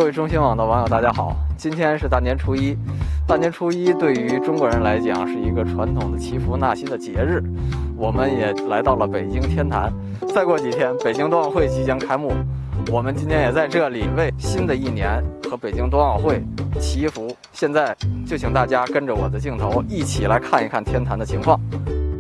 位中新网的网友，大家好！今天是大年初一，大年初一对于中国人来讲是一个传统的祈福纳新的节日。我们也来到了北京天坛，再过几天北京冬奥会即将开幕，我们今天也在这里为新的一年和北京冬奥会祈福。现在就请大家跟着我的镜头一起来看一看天坛的情况。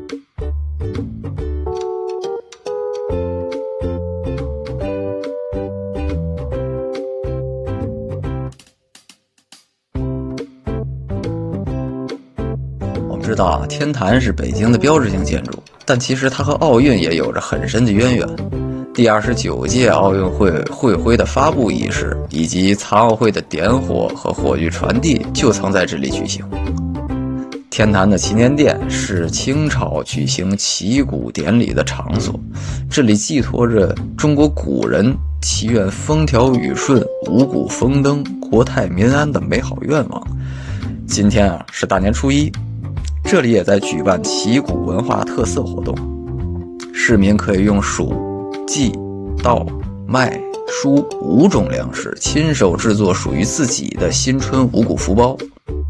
知道啊，天坛是北京的标志性建筑，但其实它和奥运也有着很深的渊源。第29届奥运会会徽的发布仪式，以及残奥会的点火和火炬传递，就曾在这里举行。天坛的祈年殿是清朝举行祈鼓典礼的场所，这里寄托着中国古人祈愿风调雨顺、五谷丰登、国泰民安的美好愿望。今天啊，是大年初一。这里也在举办祈鼓文化特色活动，市民可以用黍、稷、稻、麦、黍5种粮食亲手制作属于自己的新春五谷福包。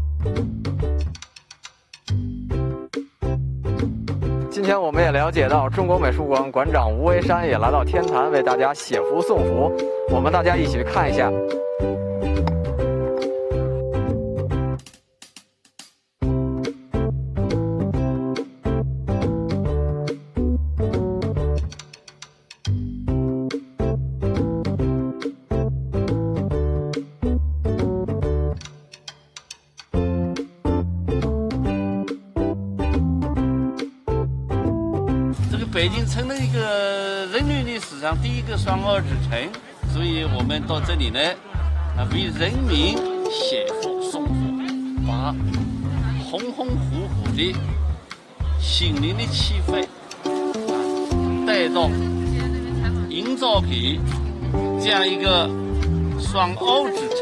今天我们也了解到，中国美术馆馆长吴为山也来到天坛为大家写福送福，我们大家一起去看一下。 北京成了一个人类历史上第一个双奥之城，所以我们到这里呢，为人民写福送福，把红红火火的新年的气氛带到，营造给这样一个双奥之城。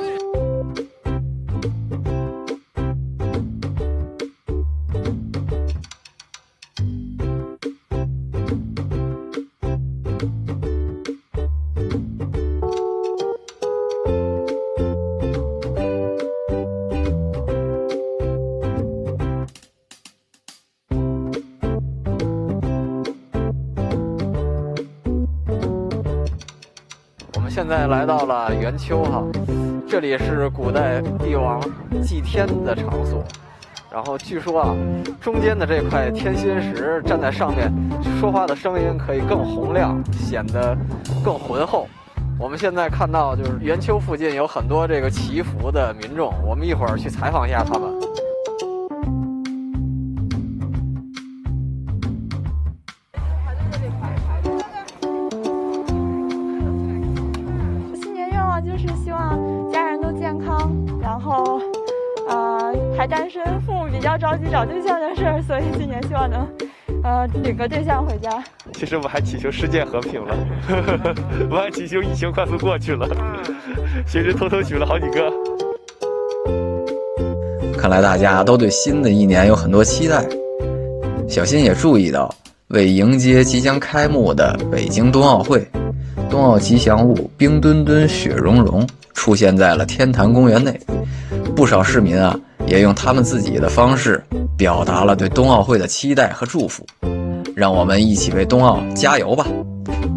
现在来到了元丘哈，这里是古代帝王祭天的场所。然后据说啊，中间的这块天心石站在上面，说话的声音可以更洪亮，显得更浑厚。我们现在看到就是元丘附近有很多这个祈福的民众，我们一会儿去采访一下他们。 就是希望家人都健康，然后，还单身，父母比较着急找对象的事儿，所以今年希望能，领个对象回家。 其实我还祈求世界和平了，我还祈求疫情快速过去了，其实偷偷许了好几个。 看来大家都对新的一年有很多期待。小新也注意到，为迎接即将开幕的北京冬奥会，冬奥吉祥物冰墩墩、雪融融出现在了天坛公园内，不少市民啊也用他们自己的方式表达了对冬奥会的期待和祝福。让我们一起为冬奥加油吧！